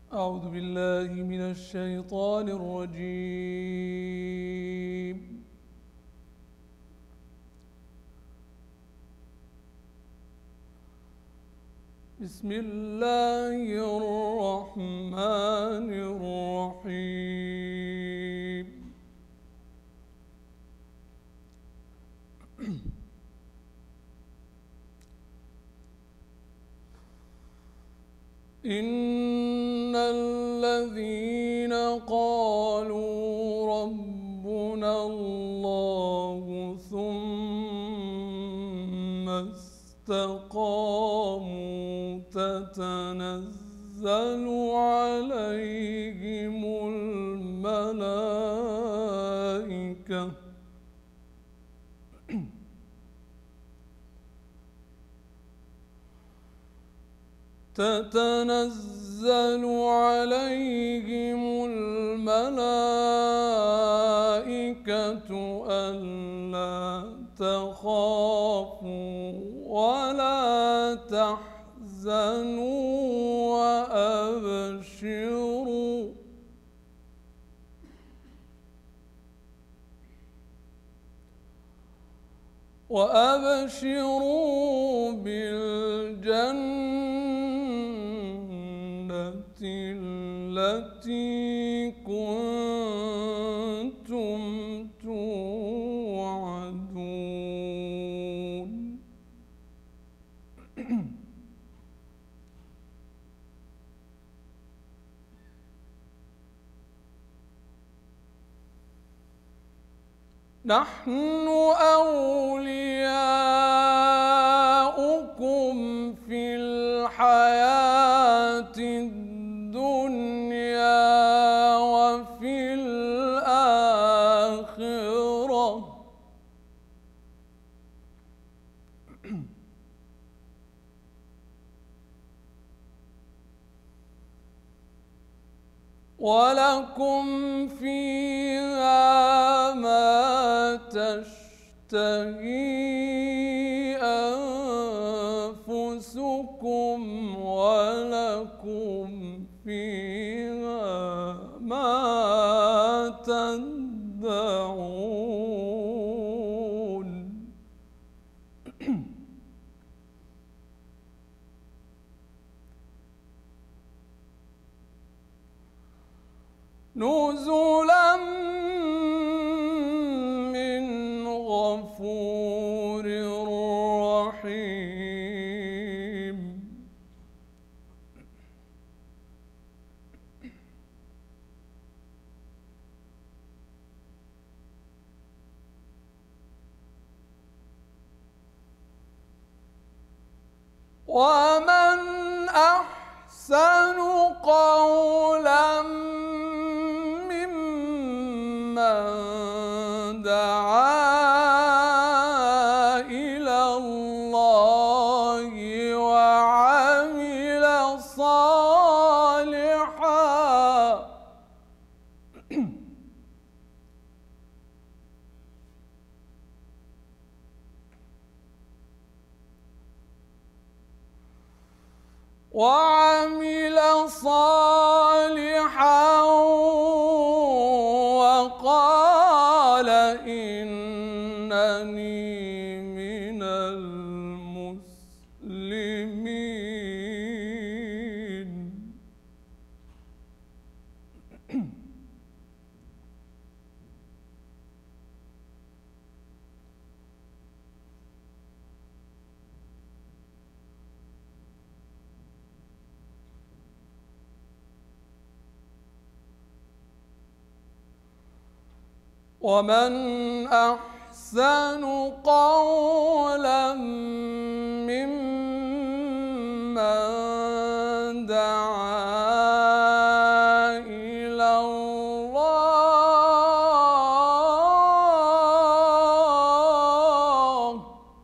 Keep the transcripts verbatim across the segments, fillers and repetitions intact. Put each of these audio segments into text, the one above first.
أعوذ بالله من الشيطان الرجيم. بسم الله الرحمن الرحيم. إن الذين قالوا ربنا الله ثم استقاموا تتنزل عليهم الملائكة تتنزل عليهم الملائكة ألا تخافوا ولا تحزنوا وأبشروا وأبشروا بالجنة التي كنتم توعدون. نحن أولياؤكم في الحياة الدنيا وفي الآخرة ولكم فيها ما تشتهي أنفسكم ولكم فيها ما تدعون. نزلا من غفور رحيم. ومن أحسن قولا ممن دعا إلى الله وعمل صالحا وعمل صالحا وقال إنني من المسلمين. ومن أحسن قولا ممن دعا إلى الله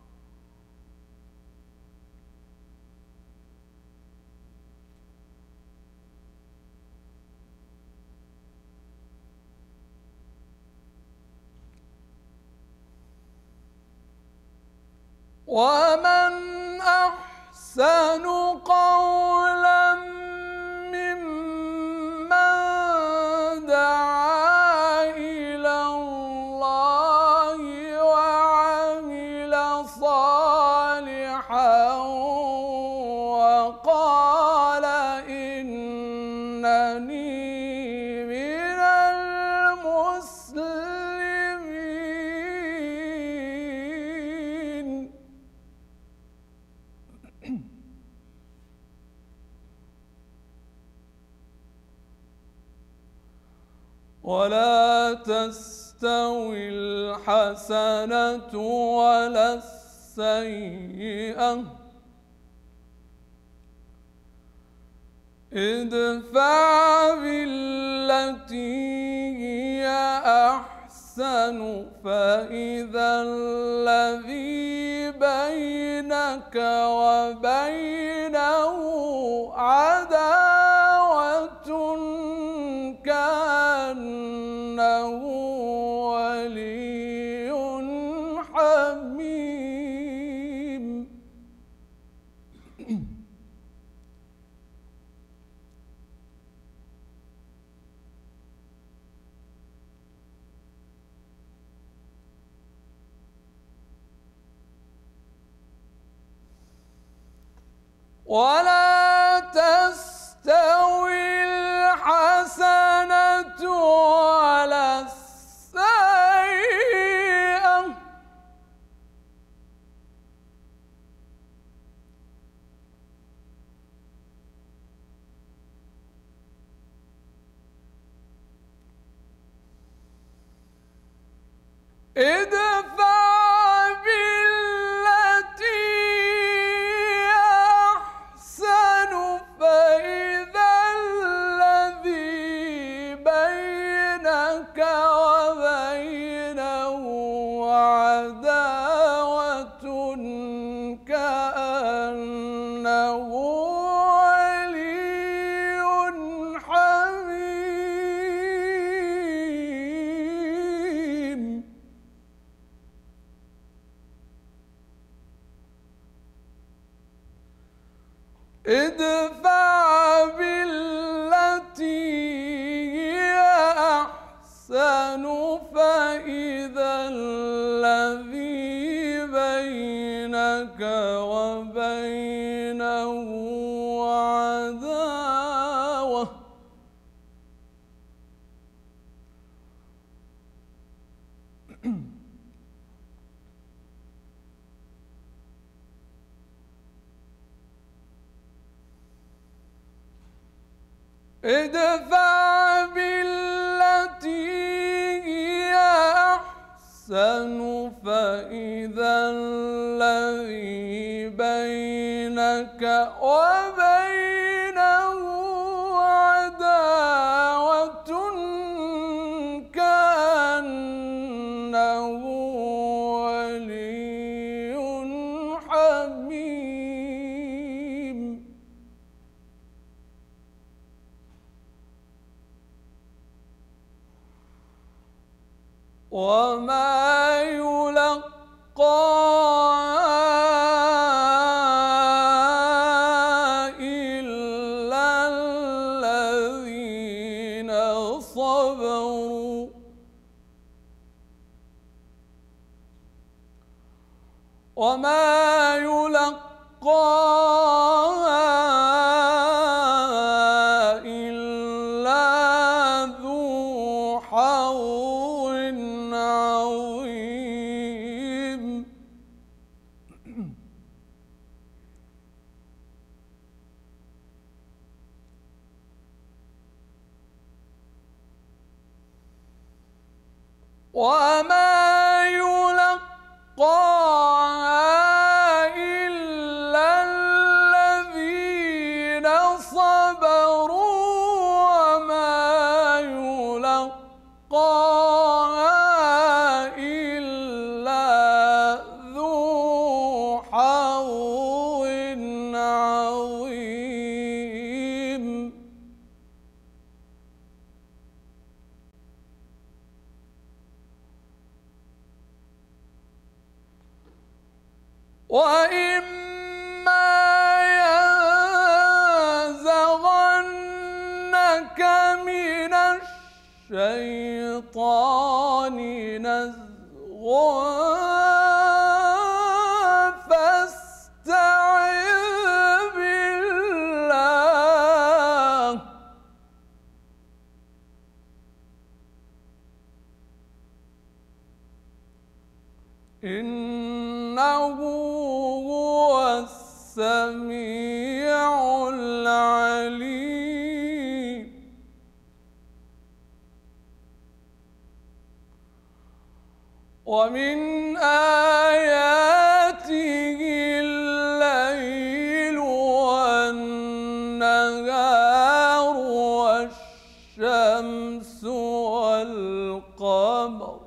ومن أحسن قولا ممن من المسلمين. ولا تستوي الحسنة ولا السيئة، ادفع بالتي هي أحسن فإذا الذي بينك وبينه عداوة كأنه ولي حميم. ولا تستوي الحسنة ولا السيئة، ادفع بالتي أحسن فإذا الذي بينك وبينه عداوة كأنه ولي حميم. ادفع بالتي هي أحسن فإذا الذي بينك وبينه عداوة ادفع بالتي هي أحسن فإذا الذي بينك وبينه عداوة كأنه ولي حميم. وما يلقاها إلا الذين صبروا وما يلقاها إلا ذو حظ عظيم. وما يلقاها إلا الذين صبروا وما يلقاها إلا ذو حظ عظيم. وإما ينزغنك من الشيطان نزغ فاستعذ بالله إنه هو السميع العليم. ومن آياته الليل والنهار والشمس والقمر.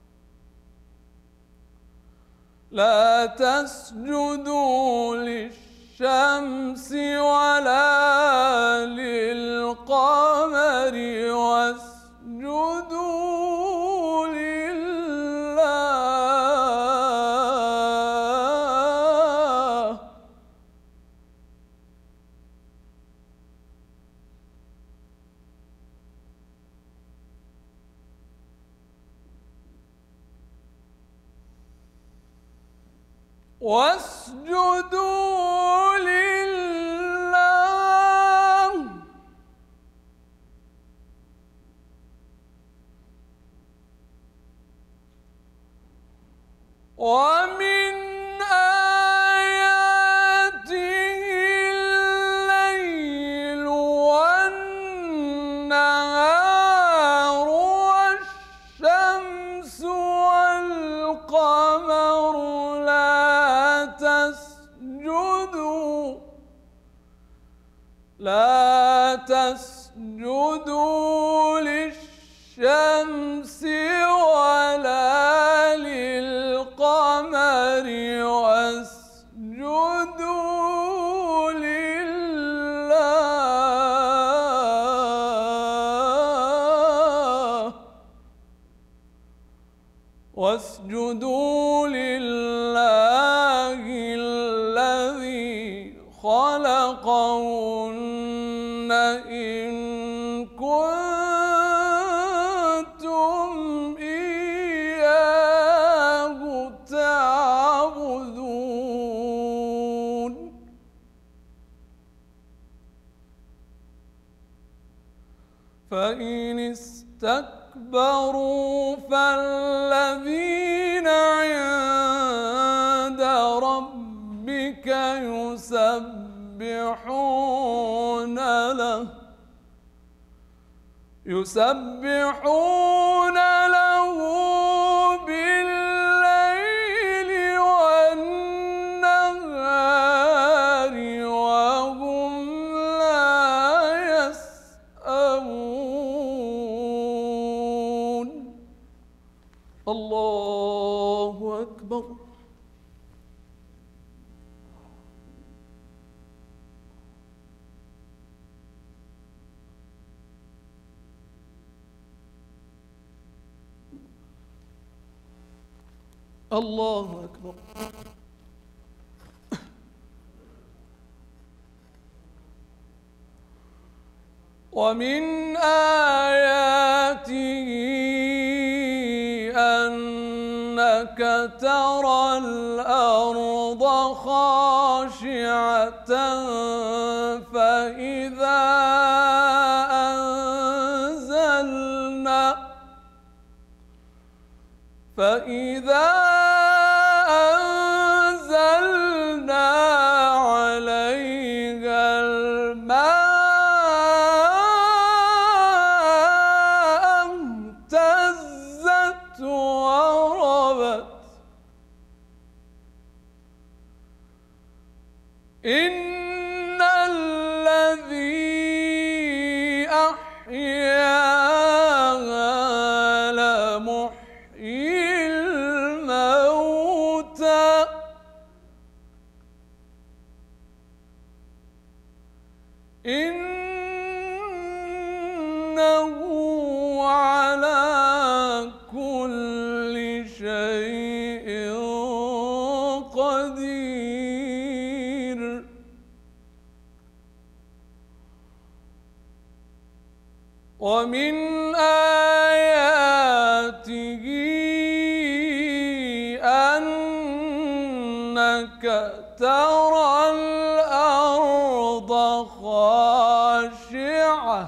لا تسجدوا للشمس ولا للقمر واسجدوا لله. واسجدوا لله. ومن آياته الليل والنهار والشمس والقمر. لا تسجدوا للشمس ولا للقمر واسجدوا لله. واسجدوا لله الذي خلقهن إن كنتم إياه تعبدون. فإن استكبروا فالذين عند ربك يسبحون له يسبحون له بالليل والنهار وهم لا يسأمون. الله أكبر. الله أكبر. ومن آياته أنك ترى الأرض خاشعة فإذا أنزلنا فإذا أنزلنا عليها الماء اهتزت وربت. إن الذي أحياها لمحيي الموتى إنه على كل شيء قدير. ومن آياته أنك ترى الأرض خاشعة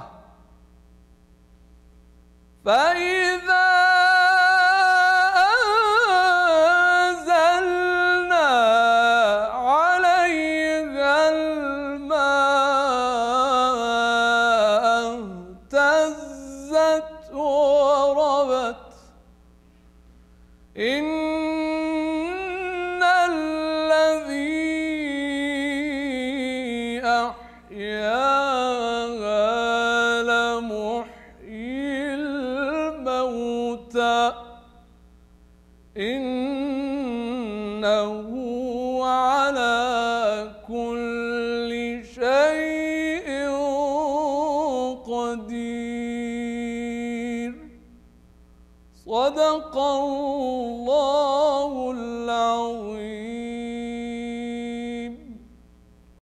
فإذا أنزلنا وهزت وربت إن الذي أحياها لمحيي الموتى إنه على كل شيء قدير. صدق الله العظيم.